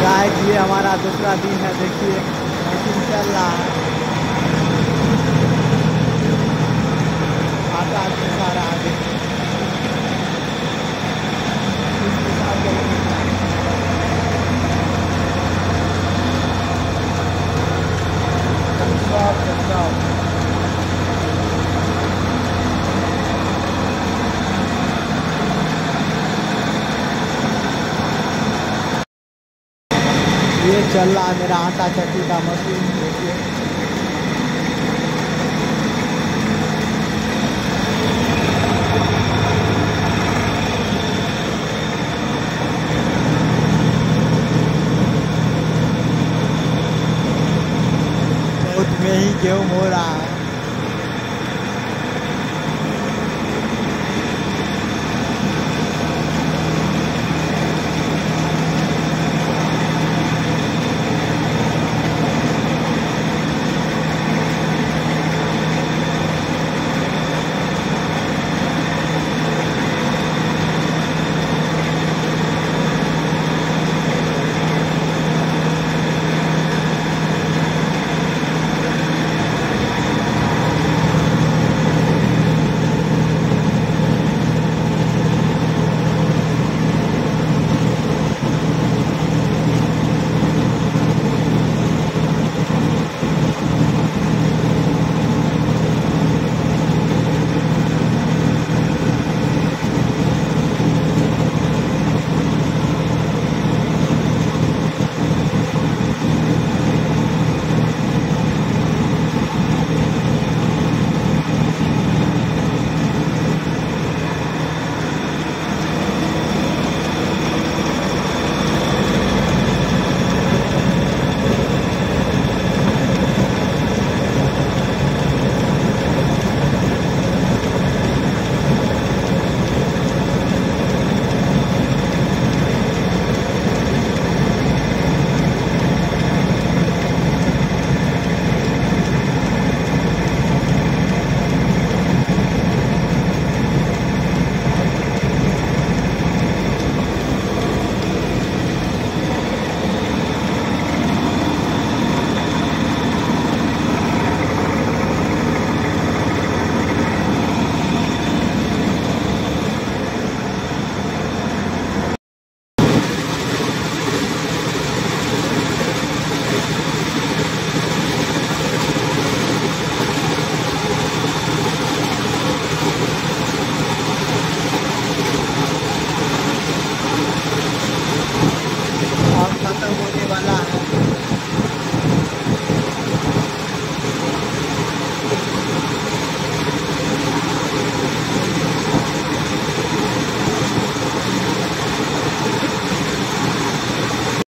Guys ये हमारा दूसरा दिन है, देखिए मशीन चल रहा है, आटा पिसा रहा है, देखिए इसके साथ ये चल रहा है मेरा आटा चक्की का मशीन, देखिए बहुत में ही गेहूँ हो रहा है।